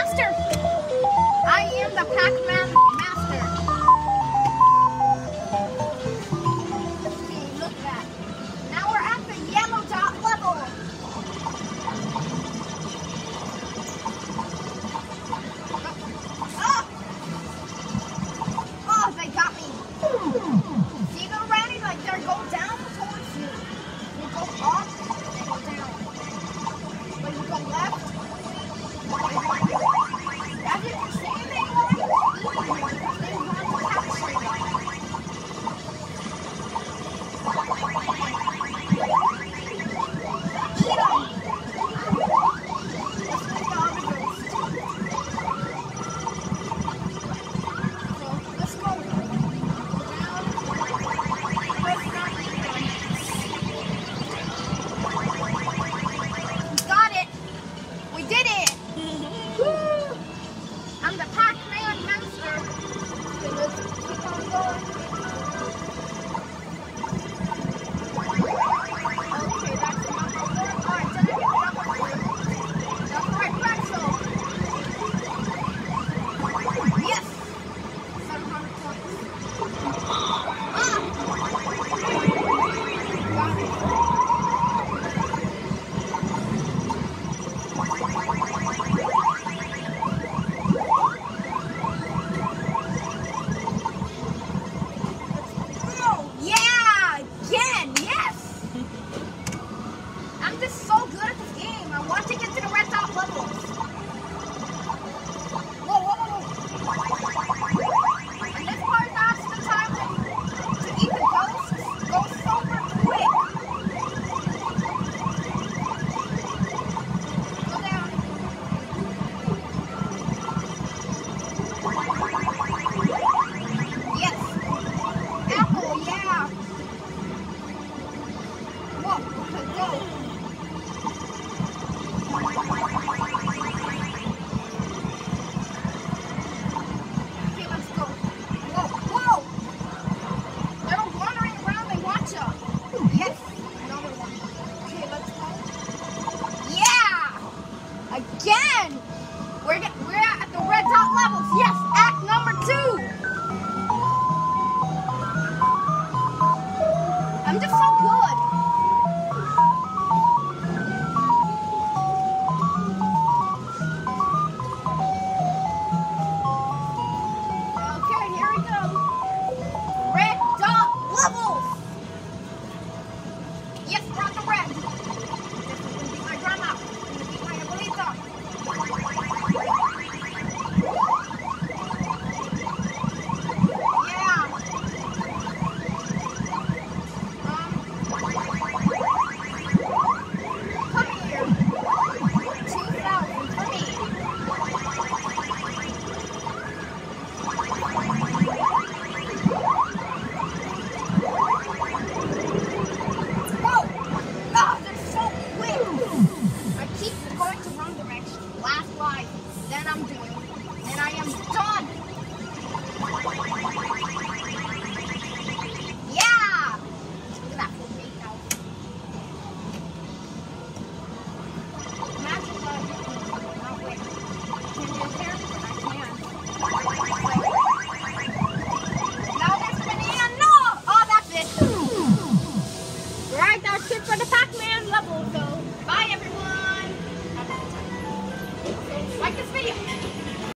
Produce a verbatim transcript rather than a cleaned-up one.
master. I am the Pac-Man master. See, look at that. Now we're at the yellow dot level. Oh, oh they got me. See them ready? Like they're going down towards you. You go up, they go down. When you go left, as you can see, they like eating you. They want to capture you. Eat them. Let's make the other ghost. So, let's go. Down. Let's not eat them. We got it. We did it. Woo! I'm the Pac-Man master. Okay, let's keep on going. Okay, that's number one. Alright, did I get number two? That's right, pretzel. Yes! seven hundred points. Ah! Got it. Oh, yeah! Again! Yes! I'm just so good at this game. I want to get to the red dot levels. Whoa, whoa, whoa, whoa. And this part, that's the time to, to eat the ghosts. Go super quick. Go down. Yes. Apple, yeah. Whoa, okay, go. Okay, let's go. Whoa, whoa! They're wandering around, they want you. Yes, another one. Okay, let's go. Yeah! Again! We're, get, we're at the red dot levels. Yes, act number two. I'm just so good. Okay, here we go. Red dot levels. Yes, we're on the red. This is gonna beat my grandma. It's gonna beat my abuelita. Yeah. Um, come here. two thousand for me. Whoa! Oh, they're so quick. I keep going to wrong direction. Last life. Then I'm doing. And I am done. Yeah! Look at that forty-eight thousand. Imagine what I do. Not wait. Can you hear me? I can. Now there's banana. No! Oh, that's it. Right, that's it for the Pac-Man level. So